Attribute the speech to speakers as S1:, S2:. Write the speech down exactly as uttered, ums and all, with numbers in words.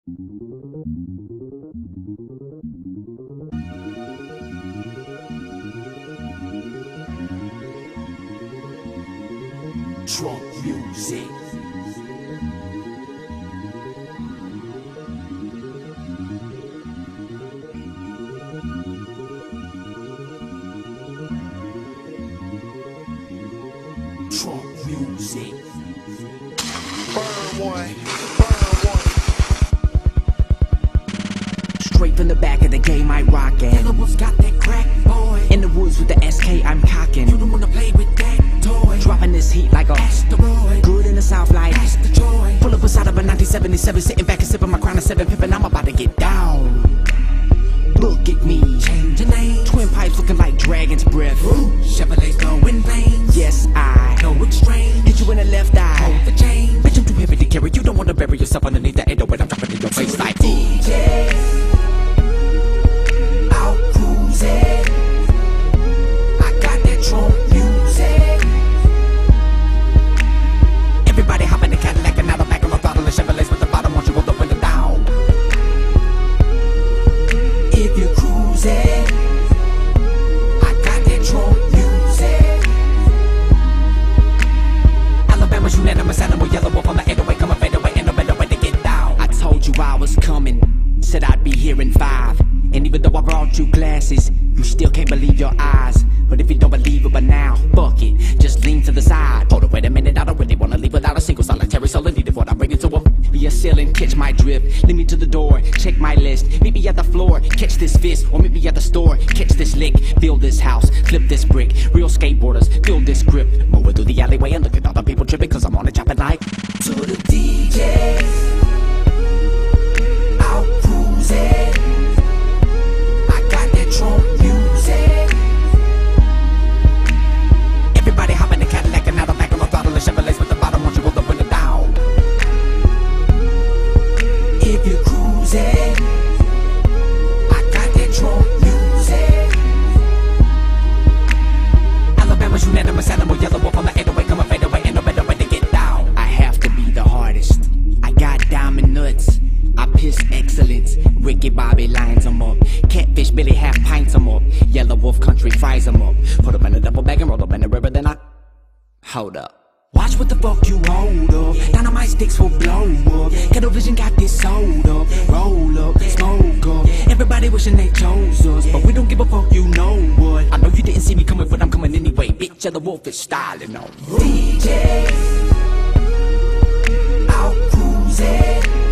S1: Trunk music. Trunk music.
S2: Burn one, burn one.
S3: Straight from the back of the game, I rockin'.
S1: Killable's got that crack, boy.
S3: In the woods with the S K, I'm cockin'.
S1: You don't wanna play with that toy.
S3: Dropping this heat like a
S1: asteroid.
S3: Good in the south like
S1: That's the joy.
S3: Pull up beside of a nineteen seventy-seven, sitting back and sipping my crown of seven pippin'. I'm about to get down. Look at me,
S1: Change your name.
S3: twin pipes looking like dragon's breath.
S1: Ooh, Chevrolet's going planes.
S3: Yes, I
S1: No exchange.
S3: hit you in the left eye.
S1: Hold the chain.
S3: Bitch, I'm too heavy to carry. You don't wanna bury yourself underneath the eight oh eight. I'm dropping in your face like
S1: D J. Out cruising. I got that trunk music.
S3: everybody hop in the Cadillac and out the back of my throttle. The Chevrolets with the bottom, won't you roll the window down?
S1: If you're cruising, I got that trunk music.
S3: Alabama's unanimous animal, yellow wolf on the eight oh eight, come a fade away, ain't no better way to get down. I told you I was coming, said I'd be here in five. And even though I brought you glasses, you still can't believe your eyes. But if you don't believe it by now, fuck it, just lean to the side. Hold up, wait a minute, I don't really wanna leave without a single solitary soul in need of what I'm bringing to a be a ceiling, catch my drift, lead me to the door, check my list, meet me at the floor, catch this fist, or meet me at the store, catch this lick, build this house, flip this brick, real skateboarders, build this grip, move it through the alleyway and look at all the people tripping, cause I'm on it chopping like
S1: To the D J. Out cruising. I got that trunk music.
S3: everybody hop in the Cadillac and out the back of my throttle. The Chevrolets with the bottom, won't you roll the window down?
S1: If you're cruising, I got that trunk music.
S3: Alabama's unanimous animal, yellow wolf on the eight oh eight, come a fade away, ain't no better way to get down. I have to be the hardest. I got diamond nuts. I piss excellence. Ricky Bobby lines them up. Catfish Billy half pints them up. Yellow wolf country fries them up. Put them in a double bag and roll up in the river, then I hold up. Watch what the fuck you hold up. Dynamite sticks will blow up. Kettle Vision got this sold up. Roll up, smoke up. Everybody wishing they chose us, but we don't give a fuck, you know what? I know you didn't see me coming, but I'm coming anyway. Bitch, Yellow Wolf is styling on.
S1: D J. Out cruising.